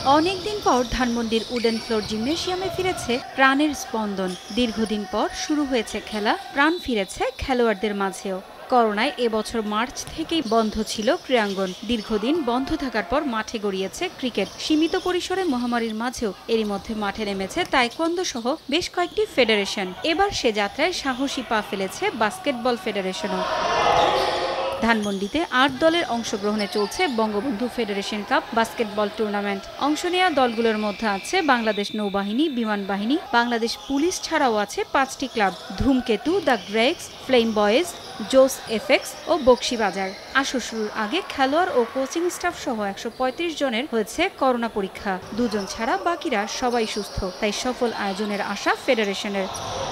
অনেকদিন পর ধানমন্ডির উডেন ফ্লোর জিমনেশিয়ামে ফিরেছে প্রাণের স্পন্দন। দীর্ঘদিন পর শুরু হয়েছে খেলা, প্রাণ ফিরেছে খেলোয়াড়দের মাঝেও। করোনায় এবছর মার্চ থেকেই বন্ধ ছিল ক্রীড়াঙ্গন। দীর্ঘদিন বন্ধ থাকার পর মাঠে গড়িয়েছে ক্রিকেট। সীমিত পরিসরে মহামারীর মাঝেও এরই মধ্যে মাঠে নেমেছে তাইকোয়ান্দো সহ বেশ কয়েকটি ফেডারেশন। এবার সে যাত্রায় সাহসী পা ফেলেছে বাস্কেটবল ফেডারেশনও। ধানমন্ডিতে ৮ দলের অংশগ্রহণে চলছে Bangabandhu federation cup basketball tournament. অংশ নেওয়া দলগুলোর মধ্যে আছে বাংলাদেশ নৌবাহিনী, বিমান বাহিনী, বাংলাদেশ পুলিশ ছাড়াও আছে ৫টি club: Dhumketu, the Grex, Flame Boys, Jos FX ও বক্সিবাজার। আসর শুরুর আগে খেলোয়াড় ও কোচিং স্টাফ সহ ১৩৫ জনের হয়েছে করোনা পরীক্ষা। ২ জন ছাড়া বাকিরা সবাই সুস্থ, তাই সফল আয়োজনের আশা ফেডারেশনের।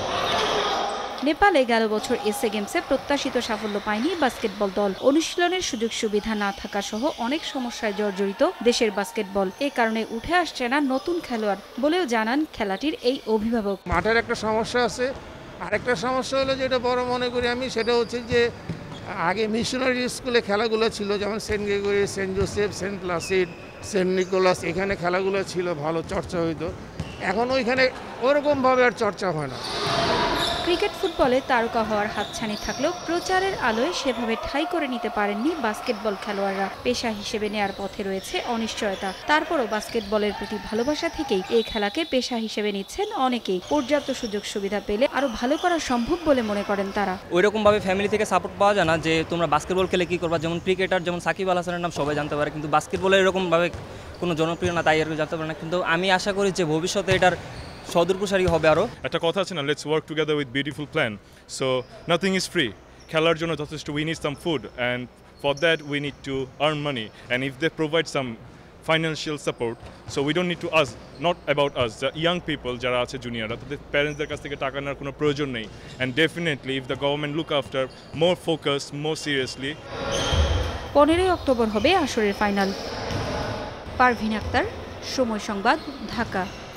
নেপালে গেল বছর এসএ গেমসে প্রত্যাশিত সাফল্য পায়নি বাস্কেটবল দল। অনুশীলনের সুযোগ সুবিধা না থাকা সহ অনেক সমস্যায় জর্জরিত দেশের বাস্কেটবল। এ কারণে উঠে আসছে না নতুন খেলোয়াড় বলেও জানান খেলাটির এই অভিভাবক। মাঠের একটা সমস্যা আছে, আরেকটা সমস্যা হলো যেটা বড় মনে করি আমি, সেটা হচ্ছে যে আগে মিশনারি স্কুলে খেলাগুলো ছিল, যেমন Saint Gregory, Saint Joseph, Saint Placid, Saint Nicholas, এখানে খেলাগুলো ছিল, ভালো চর্চা হইতো। এখন ওইখানে ওরকমভাবে আর চর্চা হয় না। ক্রিকেট ফুটবলে তারকা হওয়ার হাতছানি থাকলেও প্রচারের আলোয় সেভাবে ঠাঁই করে নিতে পারেননি বাস্কেটবল খেলোয়াড়রা। পেশা হিসেবে নেয়ার পথে রয়েছে অনিশ্চয়তা। তারপরও বাস্কেটবলের প্রতি ভালোবাসা থেকেই এই খেলাকে পেশা হিসেবে নিচ্ছেন অনেকেই। পর্যাপ্ত সুযোগ সুবিধা পেলে আরো ভালো করা সম্ভব বলে মনে করেন তারা। ওইরকম ভাবে ফ্যামিলি থেকে সাপোর্ট পাওয়া যায় না যে তোমরা বাস্কেটবল খেলে কি করবা। যেমন ক্রিকেটার যেমন সাকিব আল হাসানের নাম সবাই জানতে পারে, কিন্তু বাস্কেটবলের এরকম ভাবে কোনো জনপ্রিয় না, তাই আর জানতে পারে না। কিন্তু আমি আশা করি যে ভবিষ্যতে এটার সদরপ্রসারী হবে আরো। একটা কথা আছে না, let's work together with beautiful plan. So nothing is free. খেলার জন্য যথেষ্ট we need some food, and for that we need to earn money, and if they provide some financial support, so we don't need to us, not about us, the young people যারা আছে জুনিয়ররা, তাদের প্যারেন্টসদের কাছ থেকে টাকা নেওয়ার কোনো প্রয়োজন নেই। And definitely if the government look after more focus, more seriously. 15 October হবে আসরের ফাইনাল। পারভিন আক্তার, সময় সংবাদ, ঢাকা।